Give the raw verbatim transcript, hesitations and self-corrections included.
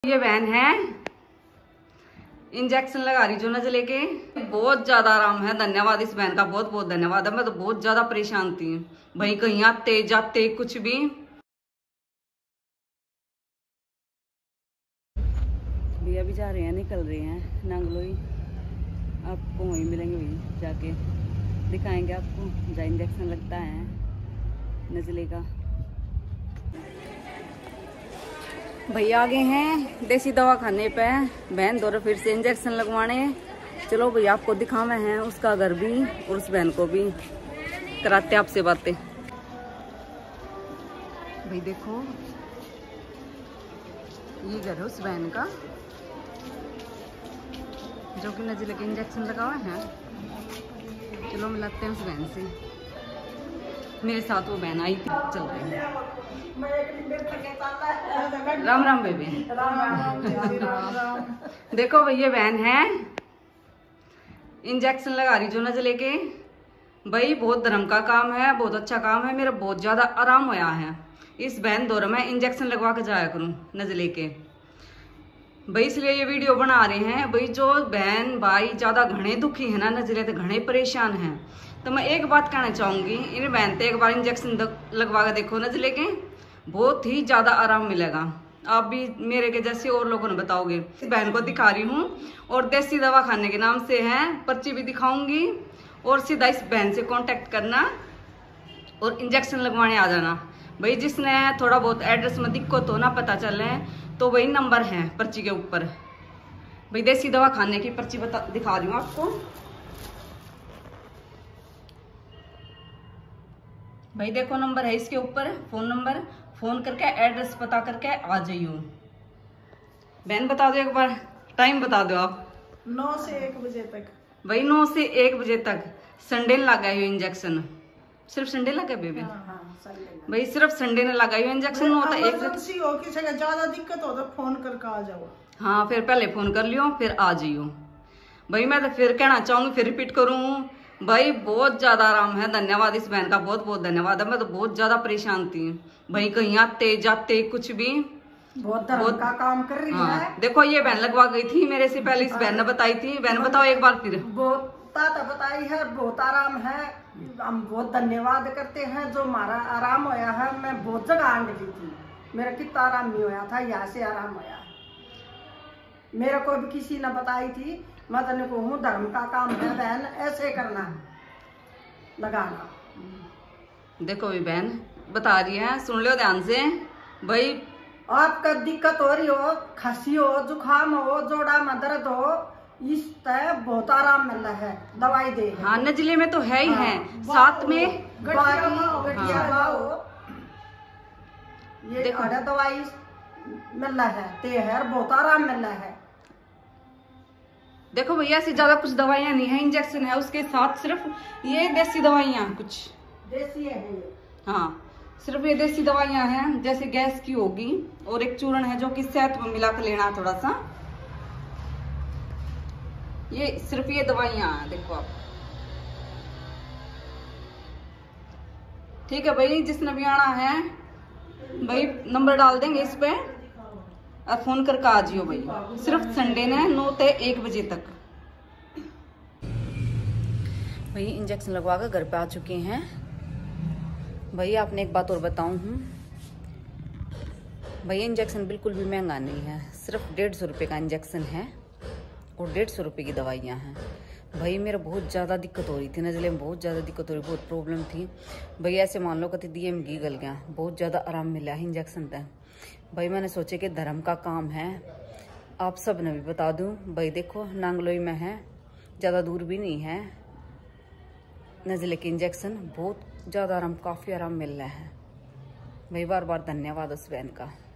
ये बहन है इंजेक्शन लगा रही जो नजले के, बहुत ज्यादा आराम है। धन्यवाद इस बहन का, बहुत बहुत धन्यवाद है। मैं तो बहुत ज्यादा परेशान थी भाई, कहीं आते जाते कुछ भी। भैया भी जा रहे हैं, निकल रहे हैं नांगलोई। आपको वहीं मिलेंगे, वहीं जाके दिखाएंगे आपको जहाँ इंजेक्शन लगता है नजले का। भैया आगे हैं देसी दवा खाने पे, बहन दौरा फिर से इंजेक्शन लगवाने। चलो भैया आपको दिखावे हैं उसका घर भी और उस बहन को भी कराते आपसे बातें। भाई देखो ये घर है उस बहन का जो कि नजले के इंजेक्शन लगावा है। चलो मिलाते हैं उस बहन से, मेरे साथ वो बहन आई थी। चल रही है। राम राम बेबी। राम राम। देखो भैया बहन है इंजेक्शन लगा रही जो नजले के। भाई बहुत धर्म का काम है, बहुत अच्छा काम है, मेरा बहुत ज्यादा आराम होया है। इस बहन दौर में इंजेक्शन लगवा के जाया करूं नजले के भाई, इसलिए ये वीडियो बना रहे हैं। भाई जो बहन भाई ज्यादा घने दुखी है ना नजले तो घने परेशान हैं, तो मैं एक बात कहना चाहूंगी, इन बहन ते एक बार इंजेक्शन लगवा के देखो नजले के, बहुत ही ज्यादा आराम मिलेगा। आप भी मेरे के जैसे और लोगों ने बताओगे। इस बहन को दिखा रही हूँ और देसी दवा खाने के नाम से है, पर्ची भी दिखाऊंगी और सीधा इस बहन से कांटेक्ट करना और इंजेक्शन लगवाने आ जाना। भाई जिसने थोड़ा बहुत एड्रेस में दिक्कत हो ना पता चले तो वही नंबर है पर्ची के ऊपर। भाई देसी दवा खाने की पर्ची बता दिखा रही हूँ आपको। भाई देखो नंबर है इसके ऊपर, फोन नंबर, फोन करके एड्रेस पता करके आ जाइयो। बहन बता दो एक बार, टाइम बता दो आप। नौ से एक बजे तक। भाई नौ से एक बजे तक। संडे ने लगा इंजेक्शन, सिर्फ संडे लगा बेबी। हाँ, हाँ, भाई सिर्फ संडे ने लगा इंजेक्शन होता है। इमरजेंसी हो किसी का ज्यादा दिक्कत हो तो फोन करके आ जाओ। हाँ फिर पहले फोन कर लियो फिर आ जाइयो। भाई मैं तो फिर कहना चाहूंगी, फिर रिपीट करूँ, भाई बहुत ज्यादा आराम है। धन्यवाद इस बहन का, बहुत बहुत धन्यवाद है। मैं तो बहुत ज्यादा परेशान थी भाई, कहीं आते जाते कुछ भी। बहुत बहुत का काम कर रही हाँ, है। देखो ये बहन लगवा गई थी मेरे से पहले, इस बहन ने बताई थी। बहन बताओ एक बार फिर। बहुत ताता बताई है, बहुत आराम है। हम बहुत धन्यवाद करते हैं जो हमारा आराम होया है। मैं बहुत जगह आंड गई थी, मेरा कितना आराम नहीं होया था, यहाँ से आराम होया। मेरे को भी किसी ने बताई थी, मैं तने को हूँ धर्म का काम है बहन, ऐसे करना है लगाना। देखो भी बहन बता रही है, सुन लो ध्यान से। भाई आपका दिक्कत हो रही हो, खांसी हो, जुकाम हो, जोड़ा में दर्द हो, इस तरह बहुत आराम मिल रहा है, दवाई दे। हाँ नजले में तो है ही हाँ, है, साथ में गठिया हो, ये देखो दवाई मिल रहा है, ते है बहुत आराम मिल रहा है। देखो भैया ऐसी ज्यादा कुछ दवाइयाँ नहीं है, इंजेक्शन है उसके साथ सिर्फ ये देसी दवाइयाँ कुछ देसी है ये। हाँ सिर्फ ये देसी दवाइयाँ हैं, जैसे गैस की होगी, और एक चूर्ण है जो कि सेहत में मिला कर लेना थोड़ा सा। ये सिर्फ ये दवाइयाँ हैं, देखो आप। ठीक है भाई, जिसने भी आना है भाई नंबर डाल देंगे इस पे और फोन करके आ जियो भाई। सिर्फ संडे ने नौ से एक बजे तक। भाई इंजेक्शन लगवा कर घर पे आ चुके हैं। भाई आपने एक बात और बताऊं हूँ, भैया इंजेक्शन बिल्कुल भी महंगा नहीं है, सिर्फ डेढ़ सौ रुपये का इंजेक्शन है और डेढ़ सौ रुपये की दवाइयाँ हैं। भाई मेरा बहुत ज़्यादा दिक्कत हो रही थी नजले में, बहुत ज़्यादा दिक्कत हो रही, बहुत प्रॉब्लम थी भाई। ऐसे मान लो कति दिए में घी गल गया, बहुत ज़्यादा आराम मिला है इंजेक्शन पे। भाई मैंने सोचे कि धर्म का काम है, आप सब ने भी बता दूं। भाई देखो नांगलोई में है, ज़्यादा दूर भी नहीं है नजले के इंजेक्शन, बहुत ज़्यादा आराम, काफ़ी आराम मिल रहा है। भाई बार बार धन्यवाद उस बहन का।